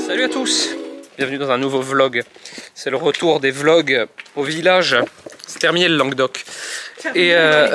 Salut à tous, bienvenue dans un nouveau vlog. C'est le retour des vlogs au village. C'est terminé le Languedoc. Et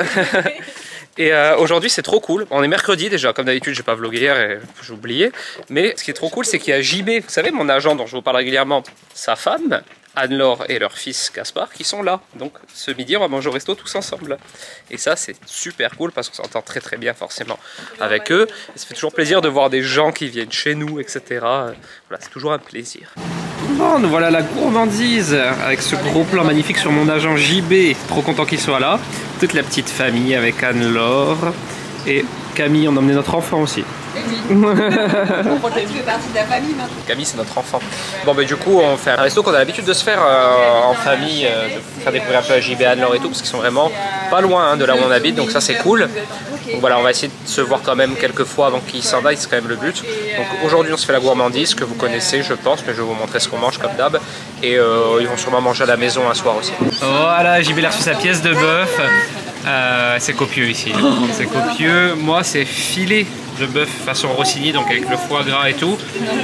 aujourd'hui c'est trop cool. On est mercredi déjà, comme d'habitude j'ai pas vlogué hier et j'ai oublié. Mais ce qui est trop cool c'est qu'il y a JB, vous savez mon agent dont je vous parle régulièrement, sa femme Anne-Laure et leur fils Gaspard qui sont là. Donc ce midi on va manger au resto tous ensemble. Et ça c'est super cool parce qu'on s'entend très très bien forcément avec eux. Et ça fait toujours plaisir de voir des gens qui viennent chez nous, etc. Voilà, c'est toujours un plaisir. Bon, nous voilà à la gourmandise avec ce gros plan magnifique sur mon agent JB. Trop content qu'il soit là. Toute la petite famille avec Anne-Laure et Camille. On a emmené notre enfant aussi. Oui. On fait partie de la famille maintenant. Camille c'est notre enfant. Bon bah du coup on fait un resto qu'on a l'habitude de se faire en famille, de faire découvrir un peu à JB, Anne-Laure et tout, parce qu'ils sont vraiment pas loin de là où on habite, donc ça c'est cool. Donc voilà, on va essayer de se voir quand même quelques fois avant qu'ils s'en aillent, c'est quand même le but. Donc aujourd'hui on se fait la gourmandise que vous connaissez je pense, mais je vais vous montrer ce qu'on mange comme d'hab. Et ils vont sûrement manger à la maison un soir aussi. Voilà, JB a reçu sa pièce de bœuf. C'est copieux ici, c'est copieux. Moi c'est filet de bœuf façon Rossini, donc avec le foie gras et tout.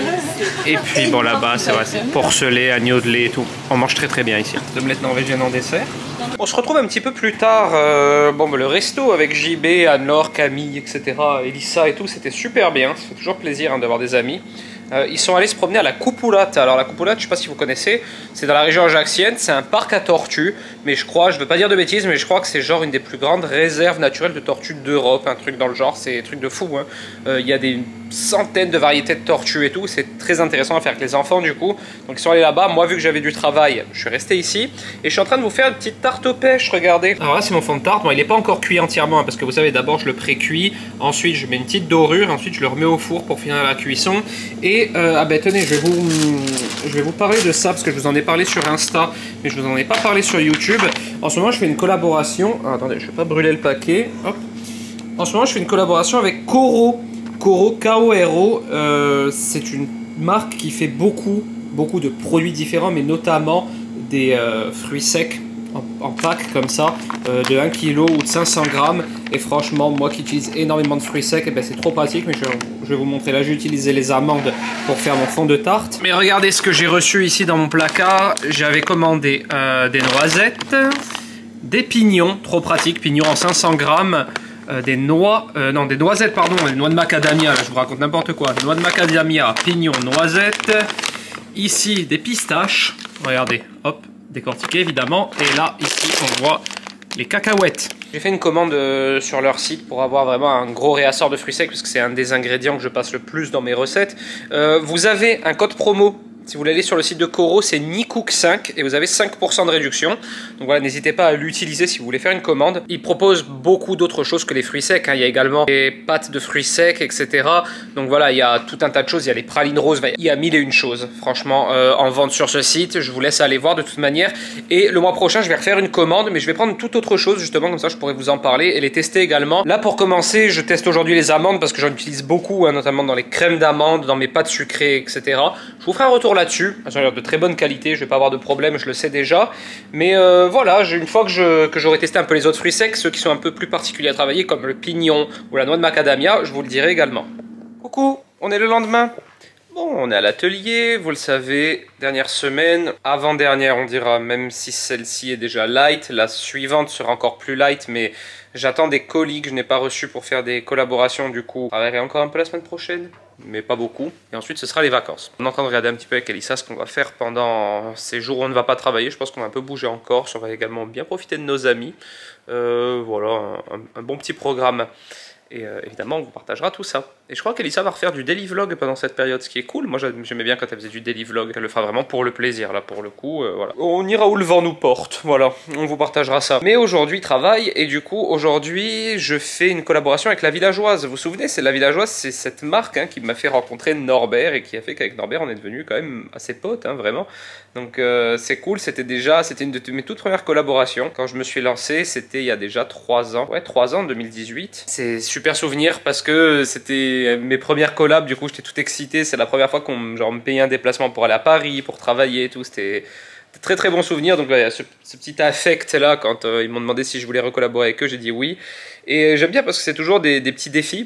Et puis bon là-bas c'est vrai, c'est porcelet, agneau de lait et tout. On mange très très bien ici. Omelette norvégienne en dessert. On se retrouve un petit peu plus tard. Le resto avec JB, Anne-Laure, Camille, etc. Elissa et tout, c'était super bien. Ça fait toujours plaisir d'avoir des amis. Ils sont allés se promener à la Coupoulate. Alors la Coupoulate, je ne sais pas si vous connaissez, c'est dans la région ajaxienne, c'est un parc à tortues, mais je crois, je ne veux pas dire de bêtises, mais je crois que c'est genre une des plus grandes réserves naturelles de tortues d'Europe, un truc dans le genre, c'est un truc de fou. Hein. Il y a des centaines de variétés de tortues et tout, c'est très intéressant à faire avec les enfants du coup. Donc ils sont allés là-bas, moi vu que j'avais du travail, je suis resté ici, et je suis en train de vous faire une petite tarte aux pêches, regardez. Alors là c'est mon fond de tarte, bon il n'est pas encore cuit entièrement, hein, parce que vous savez d'abord je le pré-cuis, ensuite je mets une petite dorure, ensuite je le remets au four pour finir la cuisson, et tenez, je vais vous parler de ça parce que je vous en ai parlé sur Insta, mais je vous en ai pas parlé sur YouTube. En ce moment, je fais une collaboration. Ah, attendez, je vais pas brûler le paquet. Hop. En ce moment, je fais une collaboration avec Koro. Koro, K-O-R-O. C'est une marque qui fait beaucoup de produits différents, mais notamment des fruits secs en pack comme ça, de 1 kg ou de 500 grammes. Et franchement, moi qui utilise énormément de fruits secs, c'est trop pratique. Mais je vais vous montrer. Là, j'ai utilisé les amandes pour faire mon fond de tarte. Mais regardez ce que j'ai reçu ici dans mon placard. J'avais commandé des noisettes, des pignons, trop pratique, pignons en 500 grammes. Des noisettes, pardon, des noix de macadamia. Là, je vous raconte n'importe quoi. Des noix de macadamia, pignons, noisettes. Ici, des pistaches. Regardez, hop. Décortiqué évidemment, et là ici on voit les cacahuètes. J'ai fait une commande sur leur site pour avoir vraiment un gros réassort de fruits secs parce que c'est un des ingrédients que je passe le plus dans mes recettes. Vous avez un code promo. Si vous allez sur le site de Koro, c'est Nicook5 et vous avez 5% de réduction. Donc voilà, n'hésitez pas à l'utiliser si vous voulez faire une commande. Ils proposent beaucoup d'autres choses que les fruits secs. Hein. Il y a également des pâtes de fruits secs, etc. Donc voilà, il y a tout un tas de choses. Il y a les pralines roses. Il y a 1001 choses, franchement, en vente sur ce site. Je vous laisse aller voir de toute manière. Et le mois prochain, je vais refaire une commande, mais je vais prendre toute autre chose, justement, comme ça je pourrais vous en parler et les tester également. Là, pour commencer, je teste aujourd'hui les amandes parce que j'en utilise beaucoup, hein, notamment dans les crèmes d'amandes, dans mes pâtes sucrées, etc. Je vous ferai un retour là-dessus. Elles ont l'air de très bonne qualité, je vais pas avoir de problème, je le sais déjà. Mais voilà, une fois que j'aurai testé un peu les autres fruits secs, ceux qui sont un peu plus particuliers à travailler, comme le pignon ou la noix de macadamia, je vous le dirai également. Coucou, on est le lendemain. Bon, on est à l'atelier, vous le savez, dernière semaine, avant-dernière on dira, même si celle-ci est déjà light, la suivante sera encore plus light, mais j'attends des colis que je n'ai pas reçus pour faire des collaborations, du coup, je travaillerai encore un peu la semaine prochaine, mais pas beaucoup, et ensuite ce sera les vacances. On est en train de regarder un petit peu avec Elissa ce qu'on va faire pendant ces jours où on ne va pas travailler, je pense qu'on va un peu bouger en Corse, on va également bien profiter de nos amis, voilà, un bon petit programme. Et évidemment, on vous partagera tout ça. Et je crois qu'Elissa va refaire du daily vlog pendant cette période, ce qui est cool. Moi, j'aimais bien quand elle faisait du daily vlog. Elle le fera vraiment pour le plaisir, là, pour le coup. Voilà. On ira où le vent nous porte. Voilà, on vous partagera ça. Mais aujourd'hui, travail. Et du coup, aujourd'hui, je fais une collaboration avec La Villageoise. Vous vous souvenez, c'est La Villageoise, c'est cette marque qui m'a fait rencontrer Norbert et qui a fait qu'avec Norbert, on est devenus quand même assez potes, vraiment. Donc, c'est cool. C'était une de mes toutes premières collaborations. Quand je me suis lancé, c'était il y a déjà 3 ans. Ouais, 3 ans, 2018. C'est super souvenir parce que c'était mes premières collabs, du coup j'étais tout excité, c'est la première fois qu'on me payait un déplacement pour aller à Paris, pour travailler et tout, c'était très très bon souvenir. Donc il y a ce petit affect là quand ils m'ont demandé si je voulais recollaborer avec eux, j'ai dit oui. Et j'aime bien parce que c'est toujours des petits défis.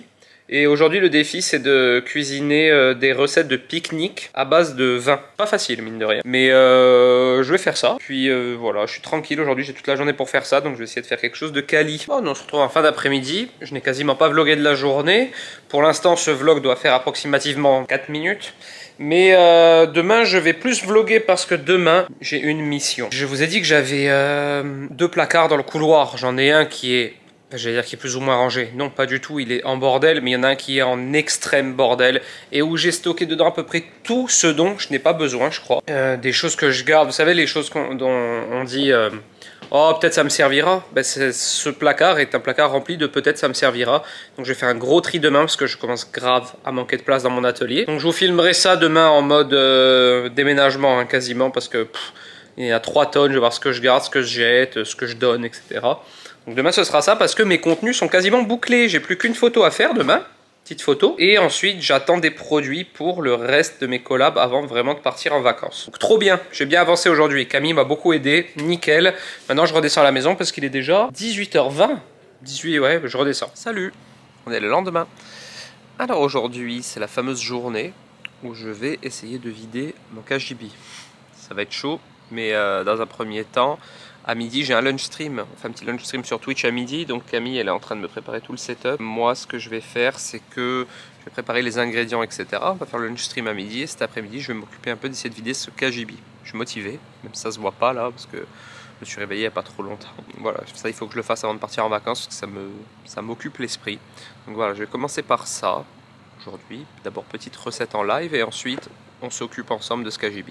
Et aujourd'hui le défi c'est de cuisiner des recettes de pique-nique à base de vin. Pas facile mine de rien. Mais je vais faire ça. Puis voilà, je suis tranquille aujourd'hui, j'ai toute la journée pour faire ça. Donc je vais essayer de faire quelque chose de quali. Bon, on se retrouve en fin d'après-midi. Je n'ai quasiment pas vlogué de la journée. Pour l'instant ce vlog doit faire approximativement 4 minutes. Mais demain je vais plus vlogger parce que demain j'ai une mission. Je vous ai dit que j'avais 2 placards dans le couloir. J'en ai un qui est... J'allais dire qu'il est plus ou moins rangé. Non, pas du tout, il est en bordel, mais il y en a un qui est en extrême bordel et où j'ai stocké dedans à peu près tout ce dont je n'ai pas besoin, je crois. Des choses que je garde, vous savez, les choses dont on dit oh, peut-être ça me servira. Ben, ce placard est un placard rempli de peut-être ça me servira. Donc je vais faire un gros tri demain parce que je commence grave à manquer de place dans mon atelier. Donc je vous filmerai ça demain en mode déménagement, hein, quasiment, parce que il y a 3 tonnes, je vais voir ce que je garde, ce que je jette, ce que je donne, etc. Donc demain ce sera ça parce que mes contenus sont quasiment bouclés. J'ai plus qu'une photo à faire demain, petite photo. Et ensuite j'attends des produits pour le reste de mes collabs avant vraiment de partir en vacances. Donc trop bien, j'ai bien avancé aujourd'hui. Camille m'a beaucoup aidé, nickel. Maintenant je redescends à la maison parce qu'il est déjà 18h20. 18, ouais, je redescends. Salut, on est le lendemain. Alors aujourd'hui c'est la fameuse journée où je vais essayer de vider mon KGB. Ça va être chaud, mais dans un premier temps... À midi, j'ai un lunch stream. On fait un petit lunch stream sur Twitch à midi. Donc Camille, elle est en train de me préparer tout le setup. Moi, ce que je vais faire, c'est que je vais préparer les ingrédients, etc. On va faire le lunch stream à midi. Et cet après-midi, je vais m'occuper un peu d'essayer de vider ce KGB. Je suis motivé, même si ça se voit pas là, parce que je me suis réveillé il n'y a pas trop longtemps. Voilà, ça, il faut que je le fasse avant de partir en vacances, parce que ça m'occupe l'esprit. Donc voilà, je vais commencer par ça aujourd'hui. D'abord, petite recette en live. Et ensuite, on s'occupe ensemble de ce KGB.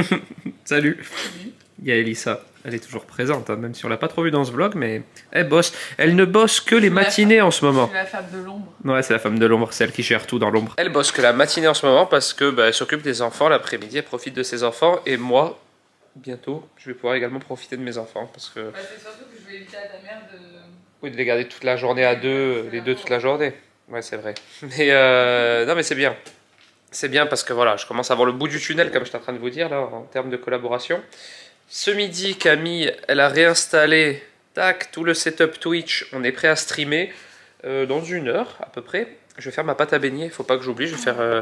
Salut. Il y a Elissa, elle est toujours présente, hein, même si on l'a pas trop vue dans ce vlog, mais elle bosse. Elle ne bosse que les matinées en ce moment. C'est la femme de l'ombre. Ouais, c'est la femme de l'ombre, c'est elle qui gère tout dans l'ombre. Elle bosse que la matinée en ce moment parce que elle s'occupe des enfants l'après-midi, elle profite de ses enfants, et moi, bientôt, je vais pouvoir également profiter de mes enfants parce que... c'est surtout que je vais éviter à ta mère de... Oui, de les garder toute la journée à deux, les deux toute la journée. Ouais, c'est vrai. Mais non, mais c'est bien. C'est bien parce que voilà, je commence à voir le bout du tunnel, comme je suis en train de vous dire, là, en termes de collaboration. Ce midi, Camille, elle a réinstallé tac, tout le setup Twitch. On est prêt à streamer dans 1 heure à peu près. Je vais faire ma pâte à beignet, il faut pas que j'oublie. Je vais faire...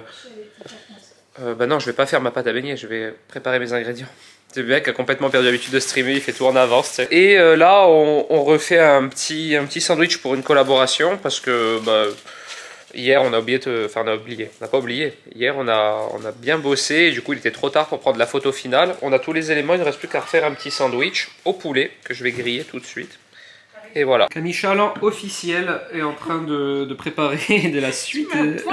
bah non, je vais pas faire ma pâte à beignet, je vais préparer mes ingrédients. C'est le mec qui a complètement perdu l'habitude de streamer, il fait tout en avance. T'sais. Et là, on refait un petit sandwich pour une collaboration parce que... hier, on a oublié Enfin, on n'a pas oublié. Hier, on a bien bossé. Et du coup, il était trop tard pour prendre la photo finale. On a tous les éléments. Il ne reste plus qu'à refaire un petit sandwich au poulet que je vais griller tout de suite. Et voilà. Camille Chaland officiel est en train de préparer de la suite.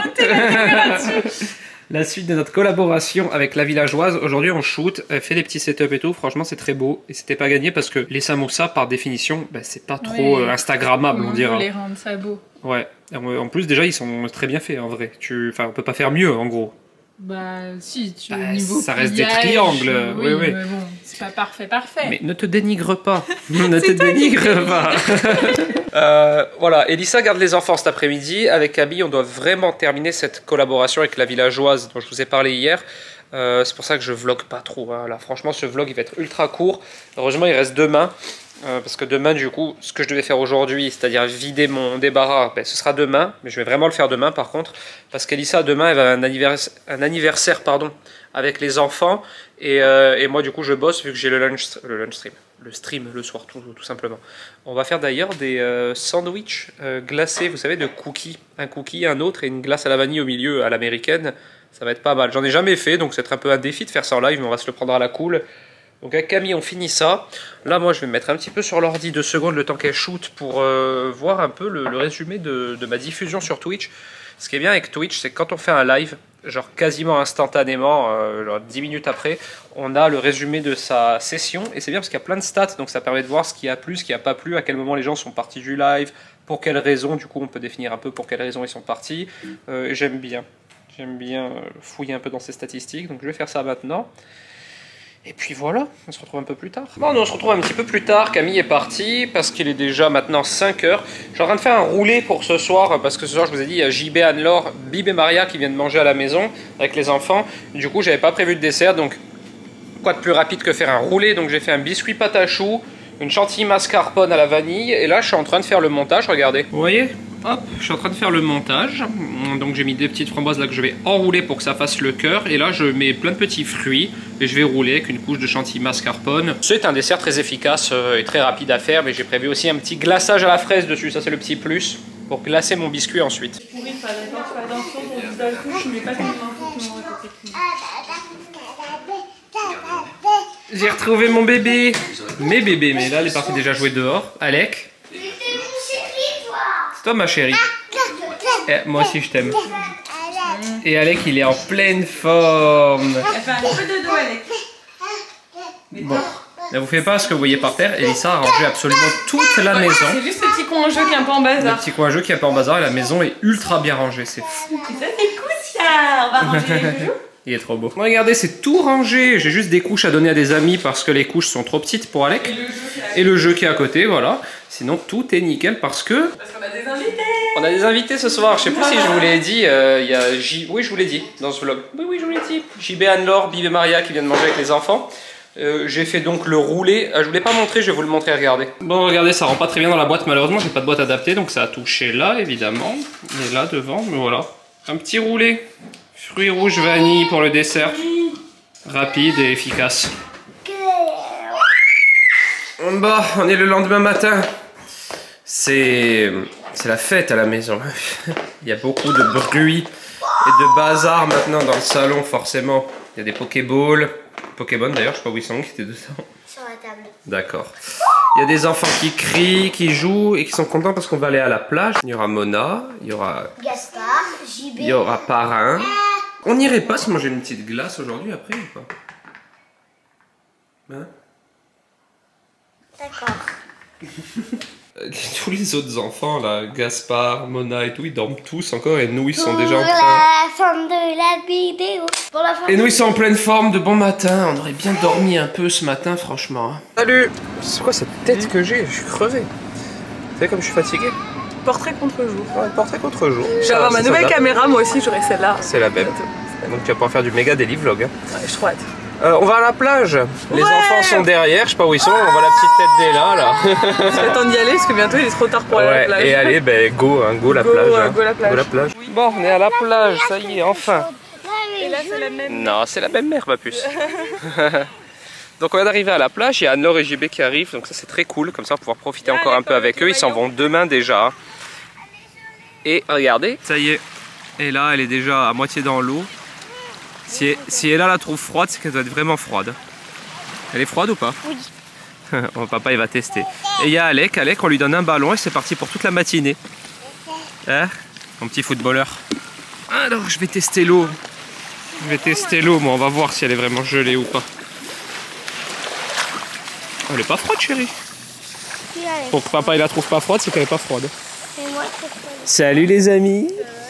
La suite de notre collaboration avec la villageoise. Aujourd'hui, on shoot, elle fait des petits setups et tout. Franchement, c'est très beau. Et c'était pas gagné parce que les samoussas, par définition, c'est pas trop instagrammable, on dirait. On les rendre ça beau. Ouais. En plus, déjà, ils sont très bien faits en vrai. Enfin, on peut pas faire mieux en gros. Bah, si, niveau ça reste des triangles. Oui. Mais bon, c'est pas parfait. Mais ne te dénigre pas. Ne te dénigre pas. Voilà, Elissa garde les enfants cet après-midi. Avec Camille, on doit vraiment terminer cette collaboration avec la villageoise dont je vous ai parlé hier. C'est pour ça que je vlog pas trop. Hein. Là, franchement, ce vlog il va être ultra court. Heureusement, il reste demain. Parce que demain, du coup, ce que je devais faire aujourd'hui, c'est-à-dire vider mon débarras, ce sera demain. Mais je vais vraiment le faire demain, par contre. Parce qu'Elissa, demain, elle va un anniversaire avec les enfants. Et moi, du coup, je bosse vu que j'ai le lunch stream. Le stream, le soir, tout simplement. On va faire d'ailleurs des sandwichs glacés, vous savez, de cookies. Un cookie, un autre, et une glace à la vanille au milieu, à l'américaine. Ça va être pas mal. J'en ai jamais fait, donc c'est un peu un défi de faire ça en live, mais on va se le prendre à la cool. Donc avec Camille, on finit ça. Là, moi, je vais me mettre un petit peu sur l'ordi 2 secondes le temps qu'elle shoot pour voir un peu le résumé de ma diffusion sur Twitch. Ce qui est bien avec Twitch, c'est que quand on fait un live, genre quasiment instantanément, genre 10 minutes après, on a le résumé de sa session. Et c'est bien parce qu'il y a plein de stats, donc ça permet de voir ce qui a plu, ce qui n'a pas plu, à quel moment les gens sont partis du live, pour quelles raisons. Du coup, on peut définir un peu pour quelles raisons ils sont partis. J'aime bien fouiller un peu dans ces statistiques, donc je vais faire ça maintenant. Et puis voilà, on se retrouve un peu plus tard. Bon, on se retrouve un petit peu plus tard. Camille est partie parce qu'il est déjà maintenant 5 h. Je suis en train de faire un roulé pour ce soir parce que ce soir, je vous ai dit, il y a JB, Anne-Laure, Bib et Maria qui viennent manger à la maison avec les enfants. Du coup, j'avais pas prévu de dessert, donc quoi de plus rapide que faire un roulé. Donc j'ai fait un biscuit pâte à choux, une chantilly mascarpone à la vanille. Et là, je suis en train de faire le montage, regardez. Vous voyez ? Hop, je suis en train de faire le montage. Donc j'ai mis des petites framboises là que je vais enrouler pour que ça fasse le cœur. Et là je mets plein de petits fruits et je vais rouler avec une couche de chantilly mascarpone. C'est un dessert très efficace et très rapide à faire, mais j'ai prévu aussi un petit glaçage à la fraise dessus. Ça c'est le petit plus pour glacer mon biscuit ensuite. J'ai retrouvé mon bébé. Mes bébés, mais là elle est partie déjà jouer dehors. Alec. C'est toi ma chérie. Moi aussi je t'aime. Et Alec il est en pleine forme. Elle fait un peu de dos, Alec. Bon, ne vous faites pas ce que vous voyez par terre. Elissa a rangé absolument toute la maison. C'est juste le petit coin en jeu qui est un peu en bazar. Le petit coin à jeu qui est un peu en bazar et la maison est ultra bien rangée. C'est fou. Ça c'est cool ça. On va ranger les bijoux. Il est trop beau. Regardez, c'est tout rangé. J'ai juste des couches à donner à des amis parce que les couches sont trop petites pour Alec. Et le jeu qui est à côté, voilà. Sinon, tout est nickel parce que... Parce qu'on a des invités. On a des invités ce soir. Je sais plus si je vous l'ai dit. Il y a Oui, je vous l'ai dit dans ce vlog. Oui, je vous l'ai dit. JB, Anne-Laure, Bib et Maria qui viennent manger avec les enfants. J'ai fait donc le roulé. Je vous l'ai pas montré, je vais vous le montrer, regardez. Bon, regardez, ça rentre pas très bien dans la boîte. Malheureusement, j'ai pas de boîte adaptée. Donc ça a touché là, évidemment. Et là, devant. Mais voilà. Un petit roulé. Fruits rouges vanille pour le dessert. Rapide et efficace. Bah, on est le lendemain matin. C'est la fête à la maison. Il y a beaucoup de bruit et de bazar maintenant dans le salon, forcément. Il y a des Pokéballs. Pokémon d'ailleurs, je sais pas où ils sont, qui étaient dedans. Sur la table. D'accord. Il y a des enfants qui crient, qui jouent et qui sont contents parce qu'on va aller à la plage. Il y aura Mona, il y aura Gaspard, JB. Il y aura Parrain. On n'irait pas se manger une petite glace aujourd'hui après ou pas? Hein? D'accord. Tous les autres enfants là, Gaspard, Mona et tout, ils dorment tous encore et nous ils sont déjà en Pour train... la fin de la vidéo. Pour la fin Et nous ils sont en pleine forme de bon matin, on aurait bien dormi un peu ce matin franchement. Salut! C'est quoi cette tête que j'ai? Je suis crevé. Vous savez comme je suis fatigué? Portrait contre jour. Ouais, portrait contre jour. Je vais avoir ma nouvelle caméra, moi aussi j'aurai celle-là. C'est la même. Donc tu vas pouvoir faire du méga daily vlog. Hein. Ouais, je trouve hâte. On va à la plage. Les enfants sont derrière, je sais pas où ils sont. On voit la petite tête d'Ella là. Je vais attendre d'y aller parce que bientôt il est trop tard pour aller à la plage. Et allez, ben go, hein, go la plage. Hein. Go la plage. Go la plage. Oui. Bon, on est à la plage, ça y est, enfin. Et là c'est la même. Non, c'est la même mer, ma puce. Donc on vient d'arriver à la plage, il y a Anne-Laure et JB qui arrivent, donc ça c'est très cool, comme ça on va pouvoir profiter encore un peu avec eux. Ils s'en vont demain déjà. Et regardez, ça y est, et là elle est déjà à moitié dans l'eau. Si Ella la trouve froide, c'est qu'elle doit être vraiment froide. Elle est froide ou pas? Oui. Mon papa il va tester. Et il y a Alec, on lui donne un ballon et c'est parti pour toute la matinée. Hein? Mon petit footballeur. Alors je vais tester l'eau. Moi on va voir si elle est vraiment gelée ou pas. Elle est pas froide chérie. Pour que papa il la trouve pas froide, c'est qu'elle est pas froide. Salut les amis.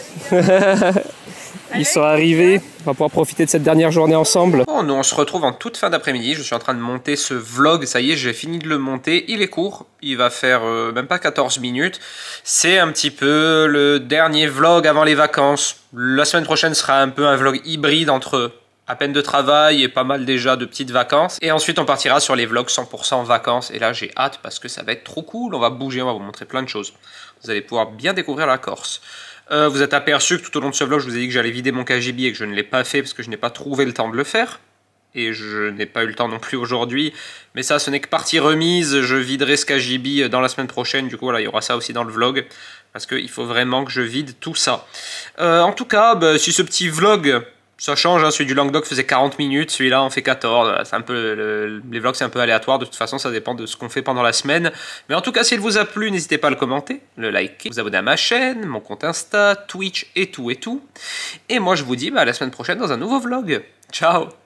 Ils sont arrivés, on va pouvoir profiter de cette dernière journée ensemble. Bon, nous on se retrouve en toute fin d'après-midi, je suis en train de monter ce vlog, ça y est j'ai fini de le monter, il est court, il va faire même pas 14 minutes. C'est un petit peu le dernier vlog avant les vacances. La semaine prochaine sera un peu un vlog hybride entre à peine de travail et pas mal déjà de petites vacances. Et ensuite on partira sur les vlogs 100% vacances et là j'ai hâte parce que ça va être trop cool, on va bouger, on va vous montrer plein de choses. Vous allez pouvoir bien découvrir la Corse. Vous êtes aperçu que tout au long de ce vlog, je vous ai dit que j'allais vider mon KGB et que je ne l'ai pas fait parce que je n'ai pas trouvé le temps de le faire. Et je n'ai pas eu le temps non plus aujourd'hui. Mais ça, ce n'est que partie remise. Je viderai ce KGB dans la semaine prochaine. Du coup, voilà, il y aura ça aussi dans le vlog. Parce qu'il faut vraiment que je vide tout ça. En tout cas, bah, si ce petit vlog... Ça change, hein, celui du Languedoc faisait 40 minutes, celui-là en fait 14. C'est un peu les vlogs c'est un peu aléatoire, de toute façon ça dépend de ce qu'on fait pendant la semaine. Mais en tout cas, s'il vous a plu, n'hésitez pas à le commenter, le liker, vous abonner à ma chaîne, mon compte Insta, Twitch et tout. Et moi je vous dis à la semaine prochaine dans un nouveau vlog. Ciao!